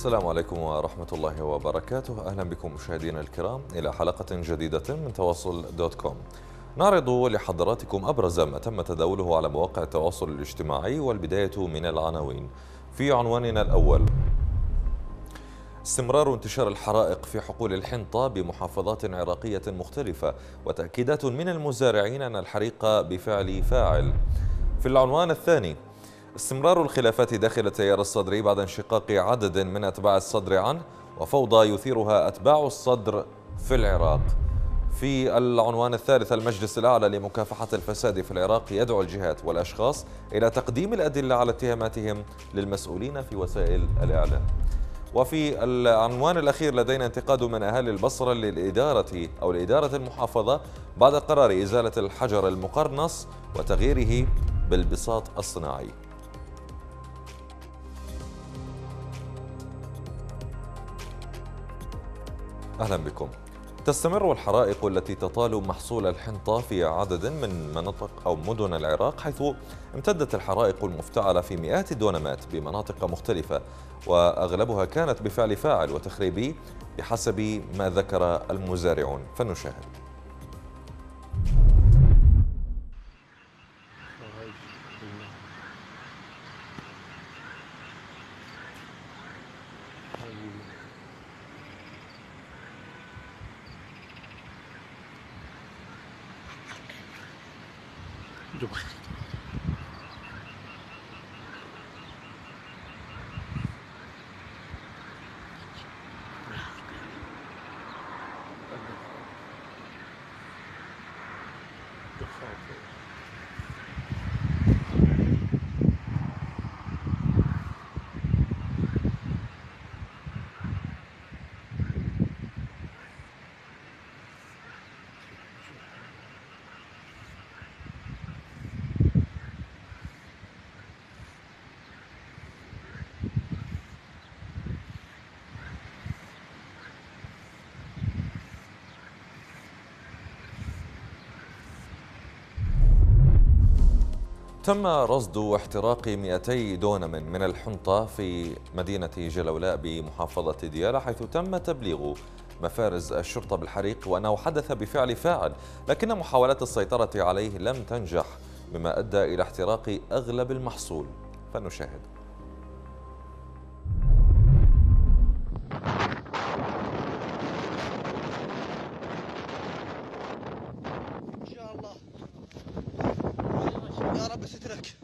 السلام عليكم ورحمة الله وبركاته. أهلا بكم مشاهدينا الكرام إلى حلقة جديدة من تواصل دوت كوم. نعرض لحضراتكم أبرز ما تم تداوله على مواقع التواصل الاجتماعي، والبداية من العناوين. في عنواننا الأول: استمرار انتشار الحرائق في حقول الحنطة بمحافظات عراقية مختلفة، وتأكيدات من المزارعين أن الحريق بفعل فاعل. في العنوان الثاني: استمرار الخلافات داخل التيار الصدري بعد انشقاق عدد من أتباع الصدر عنه، وفوضى يثيرها أتباع الصدر في العراق. في العنوان الثالث: المجلس الأعلى لمكافحة الفساد في العراق يدعو الجهات والأشخاص إلى تقديم الأدلة على اتهاماتهم للمسؤولين في وسائل الإعلام. وفي العنوان الأخير لدينا انتقاد من أهالي البصرة لإدارة المحافظة بعد قرار إزالة الحجر المقرنص وتغييره بالبساط الصناعي. أهلا بكم. تستمر الحرائق التي تطال محصول الحنطة في عدد من مناطق أو مدن العراق، حيث امتدت الحرائق المفتعلة في مئات الدونمات بمناطق مختلفة، وأغلبها كانت بفعل فاعل وتخريبي بحسب ما ذكر المزارعون، فنشاهد. تم رصد احتراق 200 دونم من الحنطة في مدينة جلولاء بمحافظة ديالى، حيث تم تبليغ مفارز الشرطة بالحريق وأنه حدث بفعل فاعل، لكن محاولات السيطرة عليه لم تنجح، مما أدى إلى احتراق أغلب المحصول، فنشاهد. يا رب سترك.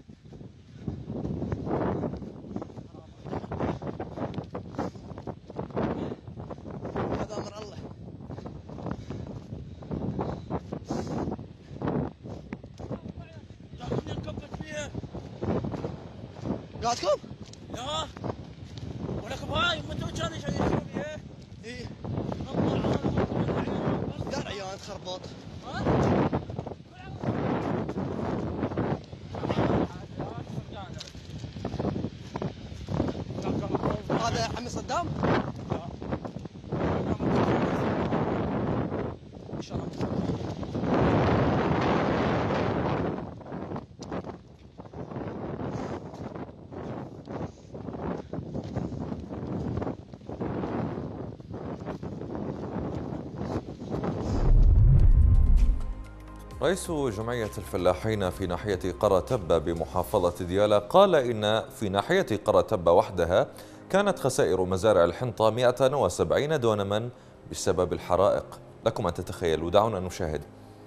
هذا امر الله. جاكم نكبت فيها. قاعدكم؟ لا. ولكم هاي متى كان يشوفون فيها؟ ايه. قال عيان تخربط. هذا عمي صدام؟ ان شاء الله. رئيس جمعية الفلاحين في ناحية قرى تبة بمحافظة ديالى قال إن في ناحية قرى تبة وحدها كانت خسائر مزارع الحنطة 170 دونما بسبب الحرائق. لكم أن تتخيلوا، دعونا نشاهد.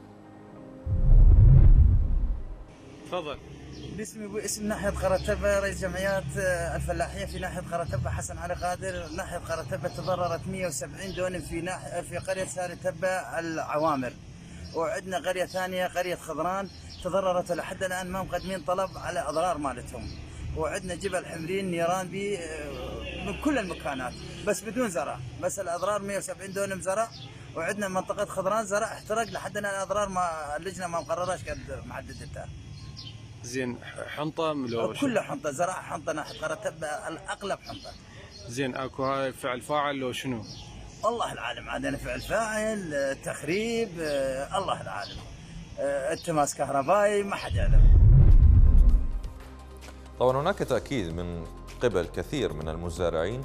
تفضل. باسم ناحية قرى تبة، رئيس جمعيات الفلاحية في ناحية قرى تبة حسن علي قادر. ناحية قرى تبة تضررت 170 دونم في قرية سالي تبة العوامر، وعندنا قرية ثانية قرية خضران تضررت لحد الآن ما مقدمين طلب على أضرار مالتهم، وعندنا جبل حمرين نيران من كل المكانات بس بدون زرع، بس الأضرار 170 دونم زرع. وعندنا منطقة خضران زرع احترق لحد الآن، الأضرار ما اللجنة ما مقرراش قد محددتها. زين، حنطة لو كلها حنطة، زرع حنطة ناحية قرى تبة الأغلب حنطة. زين، اكو هاي فعل فاعل لو شنو؟ الله العالم، عندنا فعل فاعل، تخريب، الله العالم، التماس كهربائي، ما حد يعلم. طبعا هناك تأكيد من قبل كثير من المزارعين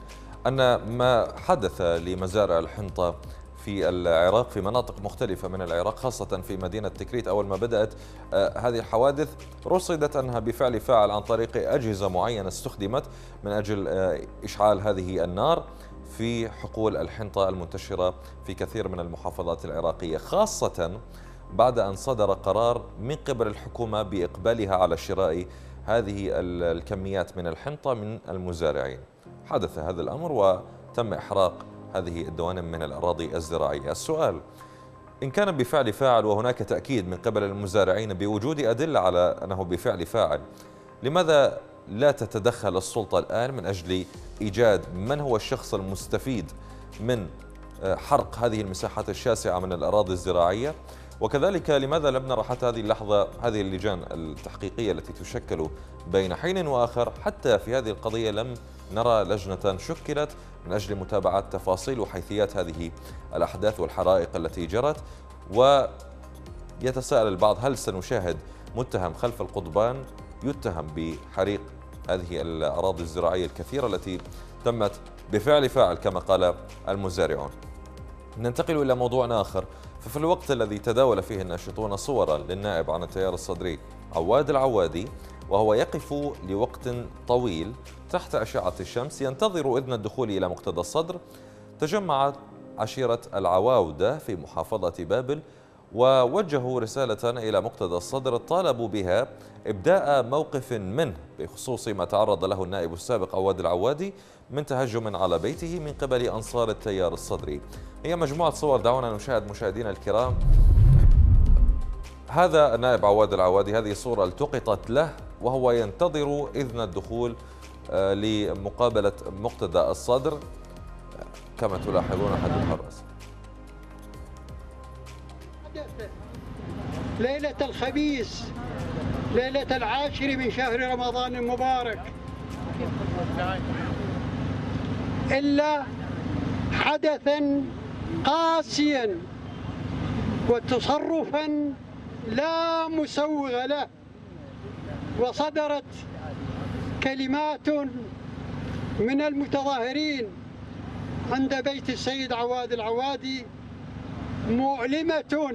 أن ما حدث لمزارع الحنطة في العراق في مناطق مختلفة من العراق خاصة في مدينة تكريت أول ما بدأت هذه الحوادث رصدت أنها بفعل فاعل عن طريق أجهزة معينة استخدمت من أجل إشعال هذه النار في حقول الحنطة المنتشرة في كثير من المحافظات العراقية، خاصة بعد أن صدر قرار من قبل الحكومة بإقبالها على شراء هذه الكميات من الحنطة من المزارعين. حدث هذا الأمر وتم إحراق هذه الدوانم من الأراضي الزراعية. السؤال: إن كان بفعل فاعل وهناك تأكيد من قبل المزارعين بوجود أدلة على أنه بفعل فاعل، لماذا لا تتدخل السلطة الآن من أجل إيجاد من هو الشخص المستفيد من حرق هذه المساحات الشاسعة من الأراضي الزراعية؟ وكذلك لماذا لم نرى حتى هذه اللحظة هذه اللجان التحقيقية التي تشكل بين حين وآخر؟ حتى في هذه القضية لم نرى لجنة شكلت من أجل متابعة تفاصيل وحيثيات هذه الأحداث والحرائق التي جرت. ويتساءل البعض: هل سنشاهد متهم خلف القضبان يتهم بحريق هذه الأراضي الزراعية الكثيرة التي تمت بفعل فاعل كما قال المزارعون؟ ننتقل إلى موضوع آخر. ففي الوقت الذي تداول فيه الناشطون صورا للنائب عن التيار الصدري عواد العوادي وهو يقف لوقت طويل تحت أشعة الشمس ينتظر إذن الدخول إلى مقتدى الصدر، تجمعت عشيرة العواودة في محافظة بابل ووجهوا رسالة إلى مقتدى الصدر طالبوا بها إبداء موقف منه بخصوص ما تعرض له النائب السابق عواد العوادي من تهجم على بيته من قبل أنصار التيار الصدري. هي مجموعة صور، دعونا نشاهد مشاهدينا الكرام. هذا النائب عواد العوادي، هذه صورة التقطت له وهو ينتظر إذن الدخول لمقابلة مقتدى الصدر كما تلاحظون حد الحرس. ليلة الخميس، ليلة العاشر من شهر رمضان المبارك، إلا حدثا قاسيا وتصرفا لا مسوغ له، وصدرت كلمات من المتظاهرين عند بيت السيد عواد العوادي مؤلمة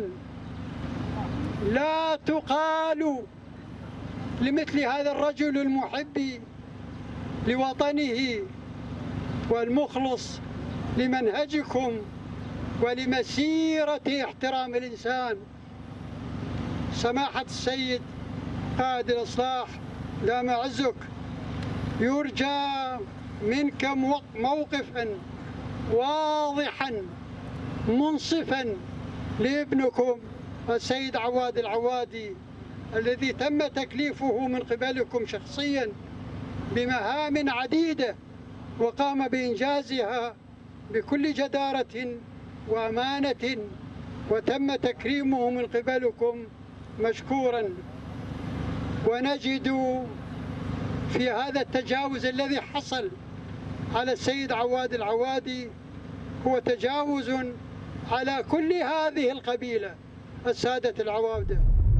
لا تقال لمثل هذا الرجل المحب لوطنه والمخلص لمنهجكم ولمسيرة احترام الإنسان. سماحة السيد قائد الإصلاح دام عزك، يرجى منك موقفا واضحا منصفا لابنكم السيد عواد العوادي الذي تم تكليفه من قبلكم شخصيا بمهام عديدة وقام بإنجازها بكل جدارة وأمانة، وتم تكريمه من قبلكم مشكورا. ونجد في هذا التجاوز الذي حصل على السيد عواد العوادي هو تجاوز على كل هذه القبيلة السادة العوادة.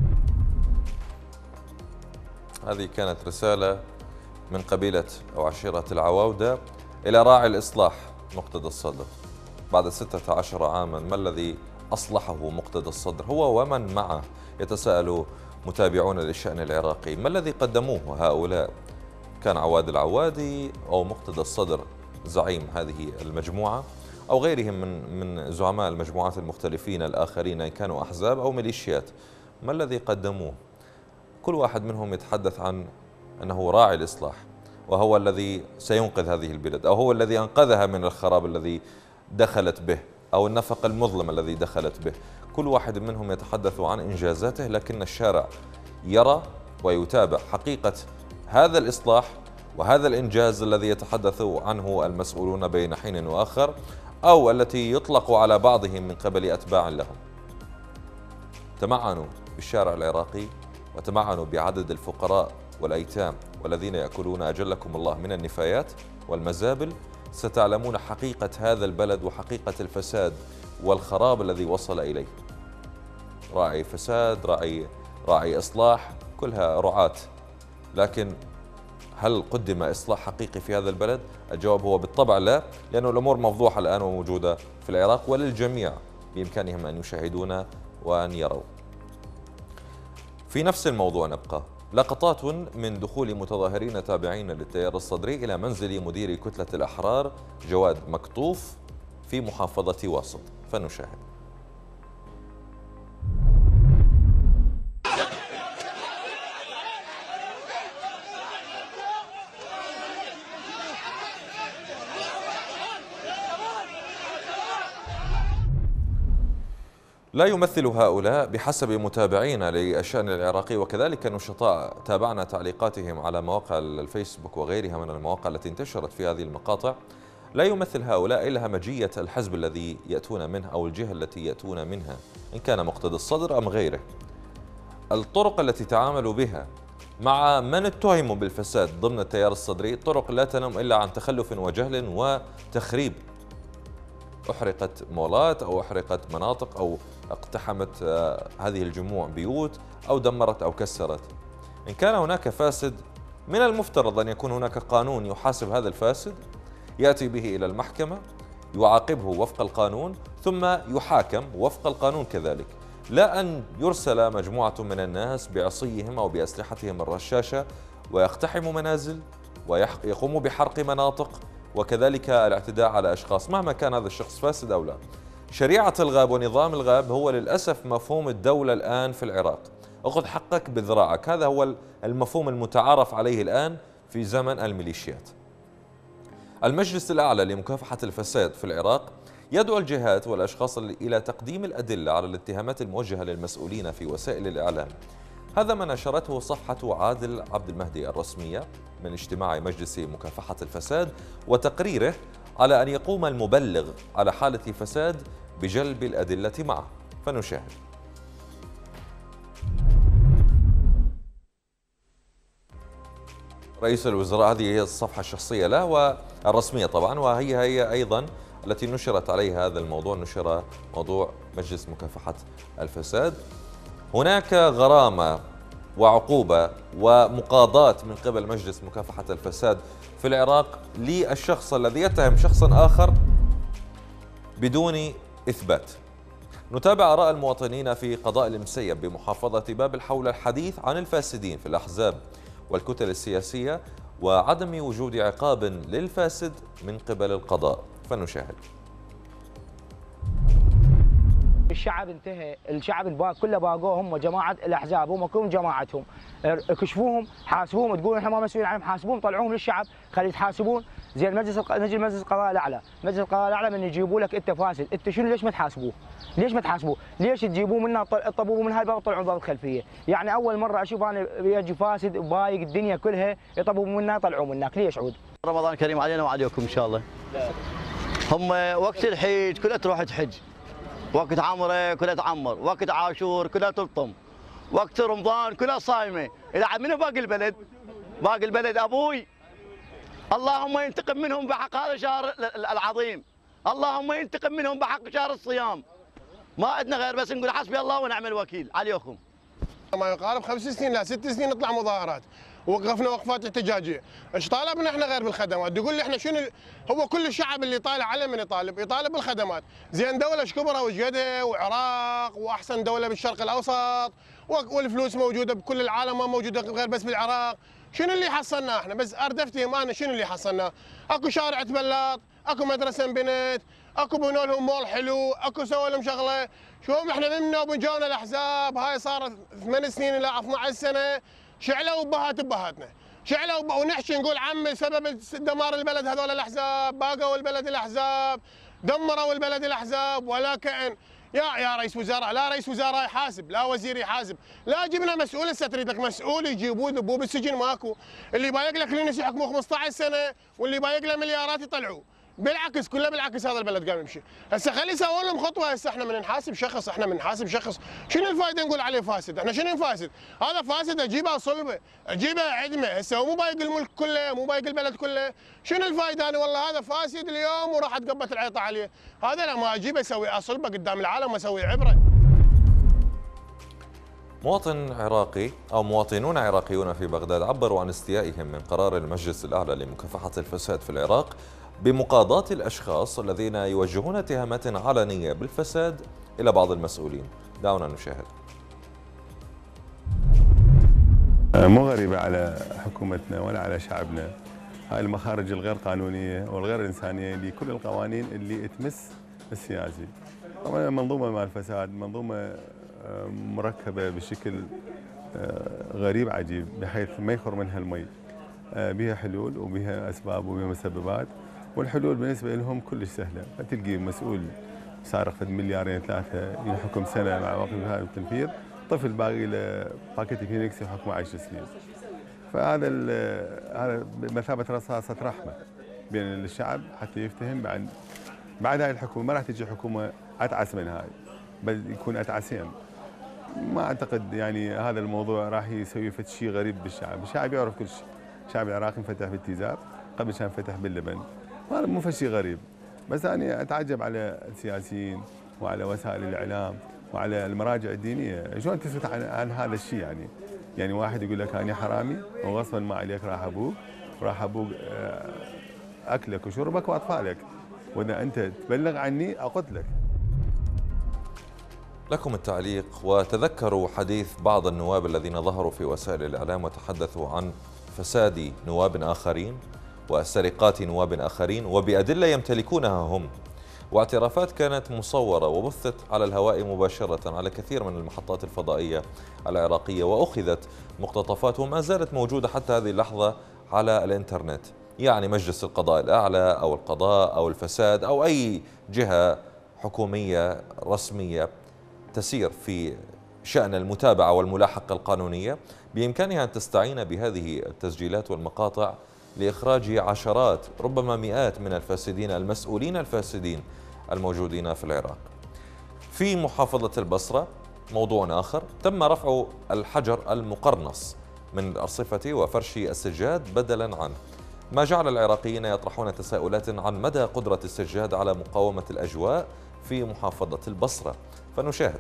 هذه كانت رسالة من قبيلة أو عشيرة العواودة إلى راعي الإصلاح مقتدى الصدر. بعد 16 عاما ما الذي أصلحه مقتدى الصدر هو ومن معه؟ يتساءل متابعون للشأن العراقي. ما الذي قدموه هؤلاء؟ كان عواد العوادي أو مقتدى الصدر زعيم هذه المجموعة أو غيرهم من زعماء المجموعات المختلفين الآخرين إن كانوا أحزاب أو ميليشيات، ما الذي قدموه؟ كل واحد منهم يتحدث عن أنه راعي الإصلاح وهو الذي سينقذ هذه البلاد أو هو الذي أنقذها من الخراب الذي دخلت به أو النفق المظلم الذي دخلت به. كل واحد منهم يتحدث عن إنجازاته، لكن الشارع يرى ويتابع حقيقة هذا الإصلاح وهذا الإنجاز الذي يتحدث عنه المسؤولون بين حين وآخر أو التي يطلق على بعضهم من قبل أتباع لهم. تمعنوا بالشارع العراقي وتمعنوا بعدد الفقراء والأيتام والذين يأكلون أجلكم الله من النفايات والمزابل، ستعلمون حقيقة هذا البلد وحقيقة الفساد والخراب الذي وصل إليه. راعي فساد، راعي إصلاح، كلها رعاة، لكن هل قدم إصلاح حقيقي في هذا البلد؟ الجواب هو بالطبع لا، لأن الأمور مفضوحة الآن وموجودة في العراق، وللجميع بإمكانهم أن يشاهدون وأن يروا. في نفس الموضوع نبقى. لقطات من دخول متظاهرين تابعين للتيار الصدري إلى منزل مدير كتلة الأحرار جواد مكطوف في محافظة واسط، فنشاهد. لا يمثل هؤلاء بحسب متابعينا للشأن العراقي وكذلك نشطاء تابعنا تعليقاتهم على مواقع الفيسبوك وغيرها من المواقع التي انتشرت في هذه المقاطع، لا يمثل هؤلاء إلا همجية الحزب الذي يأتون منه أو الجهة التي يأتون منها، إن كان مقتدى الصدر أم غيره. الطرق التي تعاملوا بها مع من اتهموا بالفساد ضمن التيار الصدري طرق لا تنم إلا عن تخلف وجهل وتخريب. أحرقت مولات أو أحرقت مناطق أو اقتحمت هذه الجموع بيوت أو دمرت أو كسرت. إن كان هناك فاسد من المفترض أن يكون هناك قانون يحاسب هذا الفاسد، يأتي به إلى المحكمة، يعاقبه وفق القانون ثم يحاكم وفق القانون كذلك، لا أن يرسل مجموعة من الناس بعصيهم أو بأسلحتهم الرشاشة ويقتحموا منازل ويقوموا بحرق مناطق وكذلك الاعتداء على أشخاص مهما كان هذا الشخص فاسد أو لا. شريعة الغاب ونظام الغاب هو للأسف مفهوم الدولة الآن في العراق. أخذ حقك بذراعك، هذا هو المفهوم المتعارف عليه الآن في زمن الميليشيات. المجلس الأعلى لمكافحة الفساد في العراق يدعو الجهات والأشخاص إلى تقديم الأدلة على الاتهامات الموجهة للمسؤولين في وسائل الإعلام. هذا ما نشرته صفحة عادل عبد المهدي الرسمية من اجتماع مجلس مكافحة الفساد وتقريره على أن يقوم المبلغ على حالة فساد بجلب الأدلة معه، فنشاهد. رئيس الوزراء، هذه هي الصفحة الشخصية له والرسمية طبعا، وهي أيضا التي نشرت عليها هذا الموضوع، نشر موضوع مجلس مكافحة الفساد. هناك غرامة وعقوبة ومقاضاة من قبل مجلس مكافحة الفساد في العراق للشخص الذي يتهم شخصا آخر بدون إثبات. نتابع آراء المواطنين في قضاء المسيب بمحافظة بابل حول الحديث عن الفاسدين في الأحزاب والكتل السياسية وعدم وجود عقاب للفاسد من قبل القضاء، فنشاهد. الشعب انتهى، الشعب كله باقوه هم جماعه الاحزاب، هم كلهم جماعتهم، كشفوهم حاسبوهم، تقولون احنا ما مسؤولين عنهم، حاسبوهم طلعوهم للشعب، خلي يتحاسبون. زين مجلس القضاء الاعلى، مجلس القضاء الاعلى من يجيبوا لك انت فاسد، انت شنو ليش ما تحاسبوه؟ ليش ما تحاسبوه؟ ليش تجيبوه منا تطبوه من هاي الباب وتطلعون باب الخلفيه؟ يعني اول مره اشوف انا يجي فاسد بايق الدنيا كلها يطبوا منا يطلعوا منك، ليش عود؟ رمضان كريم علينا وعليكم ان شاء الله. هم وقت الحج كلها تروح تحج، وقت عمره كلها تعمر، وقت عاشور كلها تلطم، وقت رمضان كلها صايمه. اذا منو باقي البلد؟ باقي البلد ابوي. اللهم ينتقم منهم بحق هذا الشهر العظيم، اللهم ينتقم منهم بحق شهر الصيام. ما عندنا غير بس نقول حسبي الله ونعم الوكيل عليكم. ما يقارب 5 سنين لا 6 سنين نطلع مظاهرات، وقفنا وقفات احتجاجيه، ايش طالبنا احنا غير بالخدمات؟ يقول لي احنا شنو هو كل الشعب اللي طالع على من يطالب بالخدمات، زين دوله ايش كبرها وش قدها وعراق واحسن دوله بالشرق الاوسط والفلوس موجوده بكل العالم ما موجوده غير بس بالعراق، شنو اللي حصلناه احنا؟ بس اردفتي انا شنو اللي حصلناه؟ اكو شارع تبلط، اكو مدرسه انبنت، اكو بنوا لهم مول حلو، اكو سووا لهم شغله، شوف احنا منا وبنجونا الاحزاب هاي صارت 8 سنين الى 12 سنه، شعلوا بهاتنا، شعلوا ونحكي نقول عمي سبب دمار البلد هذول الاحزاب، باقوا البلد الاحزاب، دمروا البلد الاحزاب، ولا كأن يا رئيس وزراء، لا رئيس وزراء يحاسب، لا وزير يحاسب، لا جبنا مسؤول هسه تريد لك مسؤول يجيبوه يذبوه بالسجن ماكو، اللي بايق لك لينس يحكموه 15 سنه واللي بايق له مليارات يطلعوه. بالعكس كله بالعكس هذا البلد قام يمشي، هسه خلي يسوون لهم خطوه، هسه احنا من نحاسب شخص، احنا من نحاسب شخص، شنو الفائده نقول عليه فاسد؟ احنا شنو فاسد؟ هذا فاسد اجيبه صلبه، اجيبه عدمه، هسه هو مو بايق الملك كله، مو بايق البلد كله، شنو الفائده؟ انا والله هذا فاسد اليوم وراحت قبت العيطه عليه، هذا لا ما اجيبه اسوي اصلبه قدام العالم واسوي عبره. مواطن عراقي أو مواطنون عراقيون في بغداد عبروا عن استيائهم من قرار المجلس الأعلى لمكافحة الفساد في العراق بمقاضاة الأشخاص الذين يوجهون اتهامات علنية بالفساد إلى بعض المسؤولين. دعونا نشاهد. مو غريبة على حكومتنا ولا على شعبنا هاي المخارج الغير قانونية والغير إنسانية لكل القوانين اللي تمس السياسي. طبعا منظومة مال الفساد منظومة مركبة بشكل غريب عجيب بحيث ما يخر منها المي، بها حلول وبها أسباب وبها مسببات، والحلول بالنسبة لهم كلش سهلة. فتلقي مسؤول سارق فد مليارين ثلاثة يحكم سنة مع وقف التنفيذ، طفل باقي له باكيت كلينكس يحكمه 10 سنين. فهذا هذا بمثابة رصاصة رحمة بين الشعب حتى يفتهم بعد هاي الحكومة ما راح تجي حكومة أتعس من هاي، بل يكون أتعسين. ما أعتقد يعني هذا الموضوع راح يسوي فد شيء غريب بالشعب، الشعب يعرف كل شيء. الشعب العراقي انفتح بالتيزاب قبل كان فتح باللبن، هذا مو فد شيء غريب. بس أنا أتعجب على السياسيين وعلى وسائل الإعلام وعلى المراجع الدينية، شلون تسكت عن هذا الشيء يعني واحد يقول لك أنا حرامي وغصبا ما عليك راح أبوك أكلك وشربك وأطفالك، وإذا أنت تبلغ عني أقتلك. لكم التعليق. وتذكروا حديث بعض النواب الذين ظهروا في وسائل الإعلام وتحدثوا عن فساد نواب آخرين وسرقات نواب آخرين وبأدلة يمتلكونها هم، واعترافات كانت مصورة وبثت على الهواء مباشرة على كثير من المحطات الفضائية العراقية، وأخذت مقتطفات وما زالت موجودة حتى هذه اللحظة على الإنترنت. يعني مجلس القضاء الأعلى أو القضاء أو الفساد أو أي جهة حكومية رسمية تسير في شأن المتابعة والملاحقة القانونية بإمكانها أن تستعين بهذه التسجيلات والمقاطع لإخراج عشرات ربما مئات من الفاسدين المسؤولين الفاسدين الموجودين في العراق. في محافظة البصرة موضوع آخر، تم رفع الحجر المقرنص من الأرصفة وفرش السجاد بدلا عنه، ما جعل العراقيين يطرحون تساؤلات عن مدى قدرة السجاد على مقاومة الأجواء في محافظة البصرة. فنشاهد.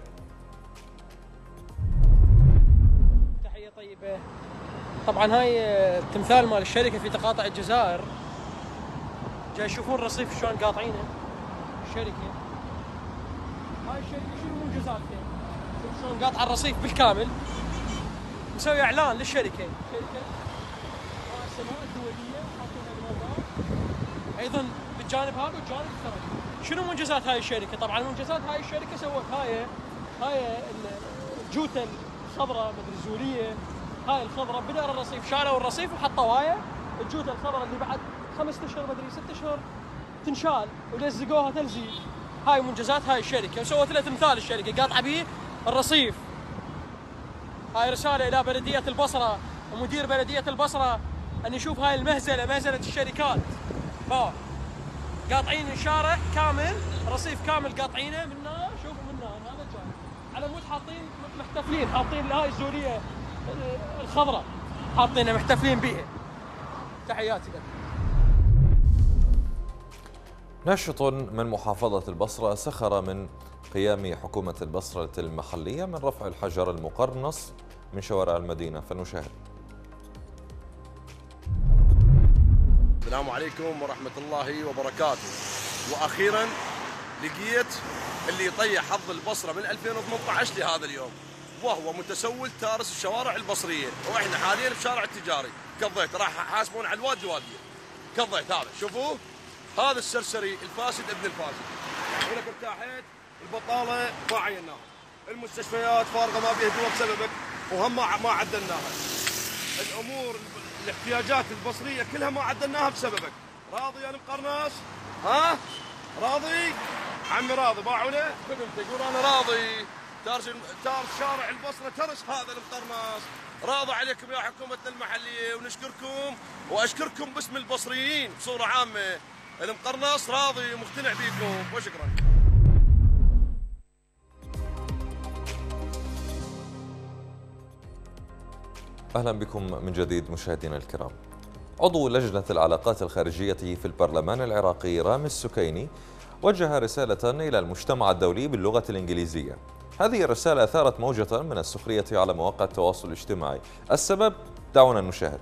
تحية طيبة. طبعا هاي تمثال مال الشركة في تقاطع الجزائر، جاي يشوفون الرصيف شلون قاطعينه الشركة. هاي الشركة شنو منجزاتها؟ شوف شلون قاطعة الرصيف بالكامل، مسوي اعلان للشركة، شركة السماء الدولية حاطينها بالموضوع. ايضا بالجانب هذا والجانب الثاني. شنو منجزات هاي الشركة؟ طبعا منجزات هاي الشركة سوت هاي الجوتة الخضراء مدري الزولية، هاي الخضراء بدار الرصيف، شالوا الرصيف وحطوا هاي الجوتة الخضراء اللي بعد 5 اشهر مدري 6 اشهر تنشال ولزقوها تلزيق. هاي منجزات هاي الشركة، وسوت له تمثال الشركة قاطعة به الرصيف. هاي رسالة إلى بلدية البصرة ومدير بلدية البصرة أن يشوف هاي المهزلة، مهزلة الشركات. قاطعين الشارع كامل، رصيف كامل قاطعينه من هنا، شوفوا من هنا هذا الجانب على مود حاطين محتفلين، حاطين هاي الزورية الخضراء حاطينها محتفلين بها. تحياتي لك. ناشط من محافظة البصرة سخر من قيام حكومة البصرة المحلية من رفع الحجر المقرنص من شوارع المدينة. فنشاهد. السلام عليكم ورحمة الله وبركاته. وأخيرا لقيت اللي يطيح حظ البصرة من 2018 لهذا اليوم، وهو متسول تارس الشوارع البصرية. وإحنا حاليا في شارع التجاري كضيت، راح يحاسبون على الوادي الوادية كضيت. هذا شوفوه، هذا السرسري الفاسد ابن الفاسد. ولك ارتاحت، البطالة ما عيناها، المستشفيات فارغة ما بيها دواء بسببك وهم ما عدلناها. الأمور الاحتياجات البصرية كلها ما عدلناها بسببك. راضي يا المقرنص؟ ها؟ راضي؟ عمي راضي باعونا؟ تقول أنا راضي. تارس شارع البصرة ترس هذا المقرنص. راضي عليكم يا حكومتنا المحلية ونشكركم وأشكركم باسم البصريين بصورة عامة. المقرنص راضي ومقتنع بيكم وشكرا. أهلا بكم من جديد مشاهدينا الكرام. عضو لجنة العلاقات الخارجية في البرلمان العراقي رامي السكيني وجه رسالة إلى المجتمع الدولي باللغة الإنجليزية، هذه الرسالة أثارت موجة من السخرية على مواقع التواصل الاجتماعي. السبب؟ دعونا نشاهد.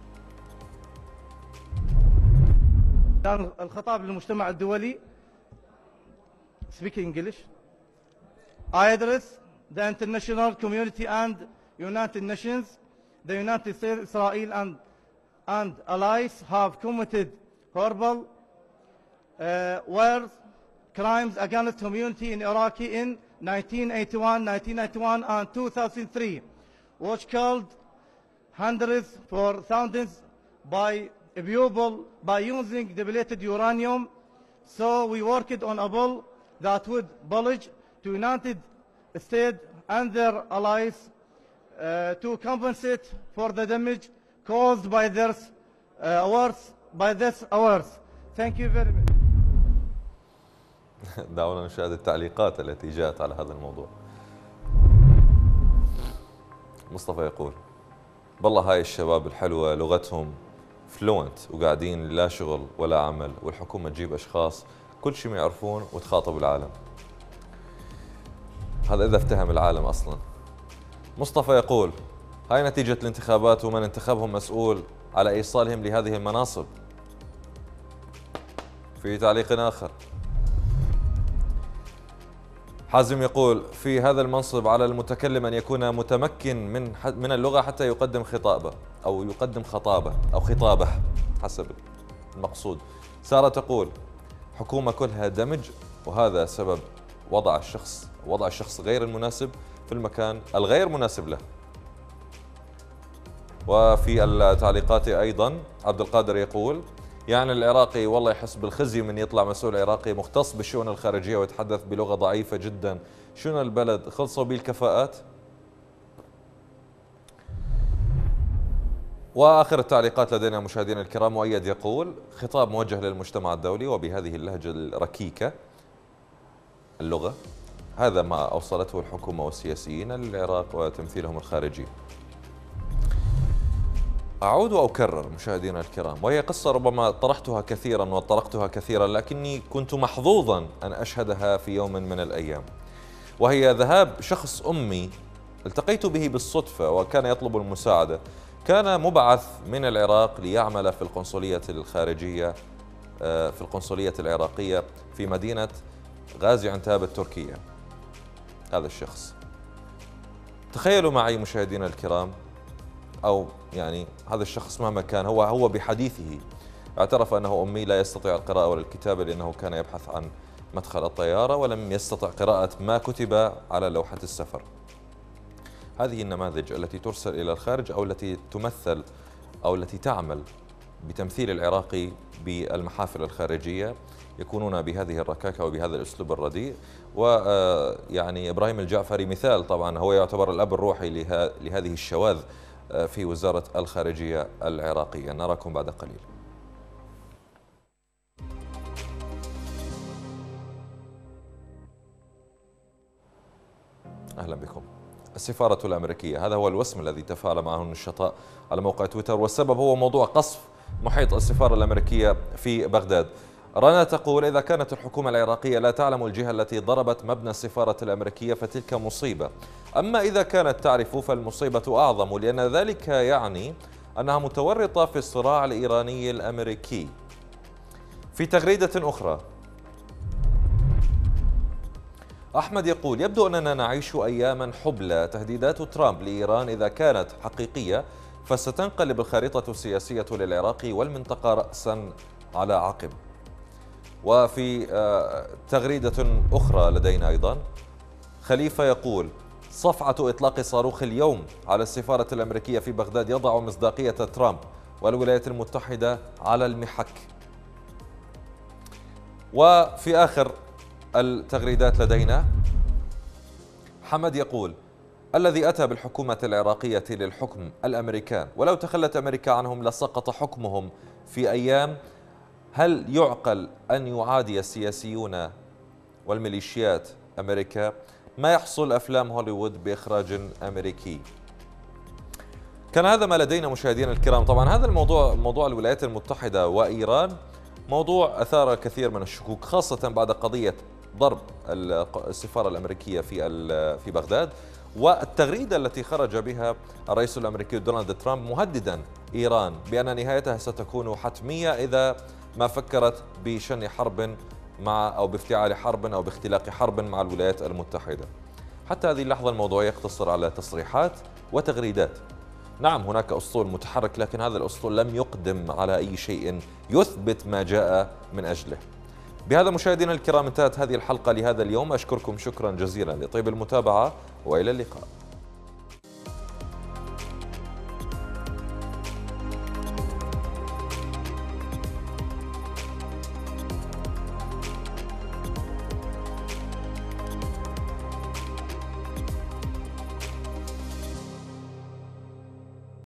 كان الخطاب للمجتمع الدولي speaking English. I address the international community and United Nations. The United States, Israel and allies have committed horrible wars, crimes against humanity in Iraq in 1991 and 2003, which killed hundreds for thousands by using depleted uranium. So we worked on a bill that would pledge to United States and their allies to compensate for the damage caused by this wars. Thank you very much. دعونا نشاهد التعليقات التي جاءت على هذا الموضوع. مصطفى يقول: بالله هاي الشباب الحلوة لغتهم فلوينت وقاعدين لا شغل ولا عمل، والحكومة تجيب أشخاص كل شيء ما يعرفون وتخاطب العالم. هذا إذا افتهم العالم أصلا. مصطفى يقول: هاي نتيجة الانتخابات ومن انتخبهم مسؤول على إيصالهم لهذه المناصب. في تعليق آخر، حازم يقول: في هذا المنصب على المتكلم أن يكون متمكن من اللغة حتى يقدم خطابة أو يقدم خطابة حسب المقصود. سارة تقول: حكومة كلها دمج، وهذا سبب وضع الشخص غير المناسب في المكان الغير مناسب له. وفي التعليقات أيضا عبد القادر يقول: يعني العراقي والله يحس بالخزي من يطلع مسؤول عراقي مختص بالشؤون الخارجية ويتحدث بلغة ضعيفة جدا. شنو البلد خلصوا به الكفاءات؟ وآخر التعليقات لدينا مشاهدينا الكرام، مؤيد يقول: خطاب موجه للمجتمع الدولي وبهذه اللهجة الركيكة اللغة، هذا ما أوصلته الحكومة والسياسيين للعراق وتمثيلهم الخارجي. أعود وأكرر مشاهدينا الكرام، وهي قصة ربما طرحتها كثيرا وطرقتها كثيرا، لكني كنت محظوظا أن أشهدها في يوم من الأيام، وهي ذهاب شخص أمي التقيت به بالصدفة وكان يطلب المساعدة. كان مبعث من العراق ليعمل في القنصلية الخارجية في القنصلية العراقية في مدينة غازي عنتاب التركية. هذا الشخص، تخيلوا معي مشاهدينا الكرام، أو يعني هذا الشخص مهما كان هو بحديثه اعترف أنه أمي لا يستطيع القراءة ولا الكتابة، لأنه كان يبحث عن مدخل الطيارة ولم يستطع قراءة ما كتب على لوحة السفر. هذه النماذج التي ترسل إلى الخارج أو التي تمثل أو التي تعمل بتمثيل العراقي بالمحافل الخارجية يكونون بهذه الركاكة وبهذا الأسلوب الرديء. ويعني إبراهيم الجعفري مثال، طبعا هو يعتبر الأب الروحي لهذه الشواذ في وزارة الخارجية العراقية. نراكم بعد قليل. أهلا بكم. السفارة الأمريكية، هذا هو الوسم الذي تفاعل معه النشطاء على موقع تويتر، والسبب هو موضوع قصف محيط السفارة الأمريكية في بغداد. رنا تقول: إذا كانت الحكومة العراقية لا تعلم الجهة التي ضربت مبنى السفارة الأمريكية فتلك مصيبة، أما إذا كانت تعرف فالمصيبة أعظم، لأن ذلك يعني أنها متورطة في الصراع الإيراني الأمريكي. في تغريدة أخرى أحمد يقول: يبدو أننا نعيش أياما حبلى، تهديدات ترامب لإيران إذا كانت حقيقية فستنقلب الخريطة السياسية للعراق والمنطقة رأسا على عقب. وفي تغريدة أخرى لدينا أيضا خليفة يقول: صفعة إطلاق صاروخ اليوم على السفارة الأمريكية في بغداد يضع مصداقية ترامب والولايات المتحدة على المحك. وفي آخر التغريدات لدينا حمد يقول: الذي أتى بالحكومة العراقية للحكم الأمريكان، ولو تخلت أمريكا عنهم لسقط حكمهم في أيام. هل يعقل أن يعادي السياسيون والميليشيات أمريكا؟ ما يحصل أفلام هوليوود بإخراج أمريكي. كان هذا ما لدينا مشاهدينا الكرام. طبعا هذا الموضوع، موضوع الولايات المتحدة وإيران، موضوع أثار كثير من الشكوك، خاصة بعد قضية ضرب السفارة الأمريكية في بغداد، والتغريدة التي خرج بها الرئيس الأمريكي دونالد ترامب مهددا إيران بأن نهايتها ستكون حتمية إذا ما فكرت بشن حرب أو بافتعال حرب أو باختلاق حرب مع الولايات المتحدة. حتى هذه اللحظة الموضوع يقتصر على تصريحات وتغريدات. نعم هناك أسطول متحرك، لكن هذا الأسطول لم يقدم على أي شيء يثبت ما جاء من أجله. بهذا مشاهدينا الكرام انتهت هذه الحلقة لهذا اليوم، أشكركم شكرا جزيلا لطيب المتابعة وإلى اللقاء.